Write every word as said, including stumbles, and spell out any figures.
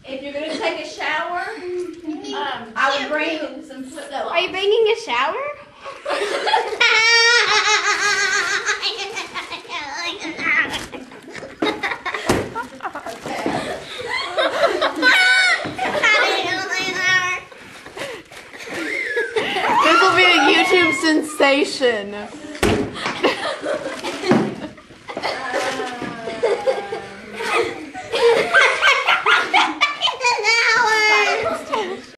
if you're gonna take a shower, um, I would bring some flip flops. Are you bringing a shower? This will be a YouTube sensation.